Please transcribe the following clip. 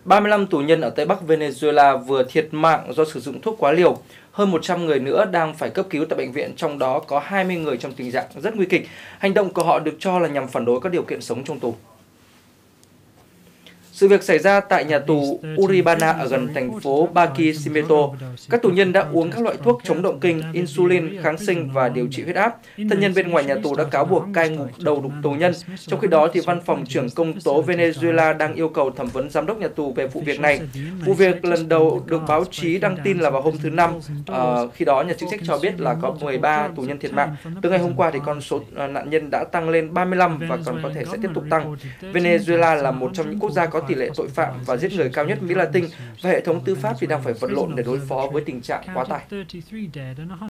35 tù nhân ở Tây Bắc Venezuela vừa thiệt mạng do sử dụng thuốc quá liều. Hơn 100 người nữa đang phải cấp cứu tại bệnh viện, trong đó có 20 người trong tình trạng rất nguy kịch. Hành động của họ được cho là nhằm phản đối các điều kiện sống trong tù. Sự việc xảy ra tại nhà tù Uribana ở gần thành phố Barquisimeto. Các tù nhân đã uống các loại thuốc chống động kinh, insulin, kháng sinh và điều trị huyết áp. Thân nhân bên ngoài nhà tù đã cáo buộc cai ngục đầu độc tù nhân. Trong khi đó, văn phòng trưởng công tố Venezuela đang yêu cầu thẩm vấn giám đốc nhà tù về vụ việc này. Vụ việc lần đầu được báo chí đăng tin là vào hôm thứ Năm. Khi đó, nhà chức trách cho biết là có 13 tù nhân thiệt mạng. Từ ngày hôm qua, thì con số nạn nhân đã tăng lên 35 và còn có thể sẽ tiếp tục tăng. Venezuela là một trong những quốc gia có tỷ lệ tội phạm và giết người cao nhất Mỹ Latin, và hệ thống tư pháp thì đang phải vật lộn để đối phó với tình trạng quá tải.